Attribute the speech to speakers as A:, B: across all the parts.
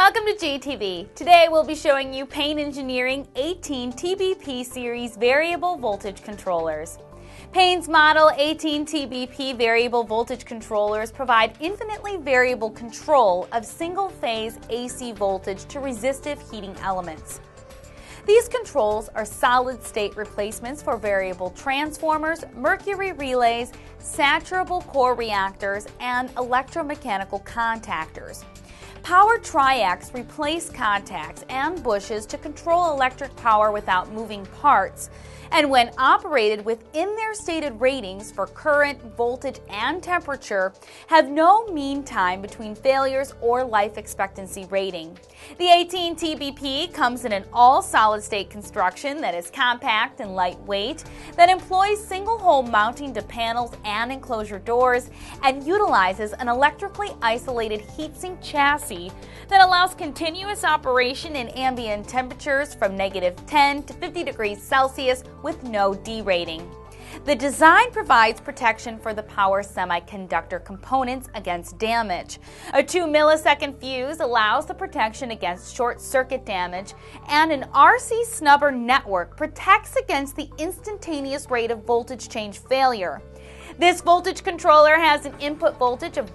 A: Welcome to GTV. Today we'll be showing you Payne Engineering 18 TBP series variable voltage controllers. Payne's model 18 TBP variable voltage controllers provide infinitely variable control of single-phase AC voltage to resistive heating elements. These controls are solid-state replacements for variable transformers, mercury relays, saturable core reactors, and electromechanical contactors. Power triacs replace contacts and bushes to control electric power without moving parts, and when operated within their stated ratings for current, voltage, and temperature, have no mean time between failures or life expectancy rating. The 18 TBP comes in an all-solid-state construction that is compact and lightweight, that employs single-hole mounting to panels and enclosure doors, and utilizes an electrically isolated heatsink chassis that allows continuous operation in ambient temperatures from -10 to 50 degrees Celsius with no derating. The design provides protection for the power semiconductor components against damage. A 2 millisecond fuse allows the protection against short circuit damage, and an RC snubber network protects against the instantaneous rate of voltage change failure. This voltage controller has an input voltage of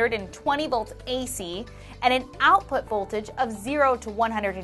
A: 120 volts AC and an output voltage of 0 to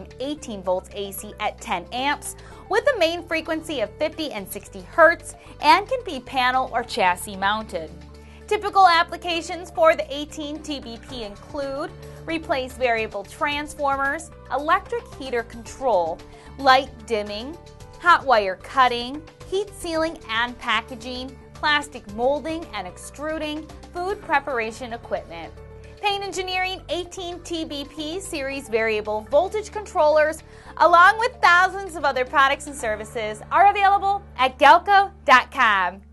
A: 118 volts AC at 10 amps with a main frequency of 50 and 60 Hertz and can be panel or chassis mounted. Typical applications for the 18 TBP include replace variable transformers, electric heater control, light dimming, hot wire cutting, heat sealing and packaging, plastic molding and extruding, food preparation equipment. Payne Engineering 18 TBP series variable voltage controllers, along with thousands of other products and services, are available at Galco.com.